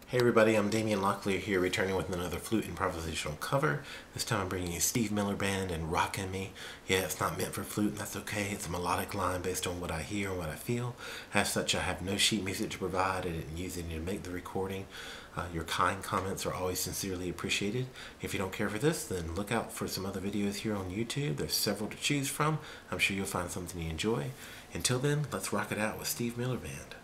Hey everybody, I'm Dameon Locklear here, returning with another flute improvisational cover. This time I'm bringing you Steve Miller Band and Rockin' Me. Yeah, it's not meant for flute, and that's okay. It's a melodic line based on what I hear and what I feel. As such, I have no sheet music to provide. I didn't use any to make the recording. Your kind comments are always sincerely appreciated. If you don't care for this, then look out for some other videos here on YouTube. There's several to choose from. I'm sure you'll find something you enjoy. Until then, let's rock it out with Steve Miller Band.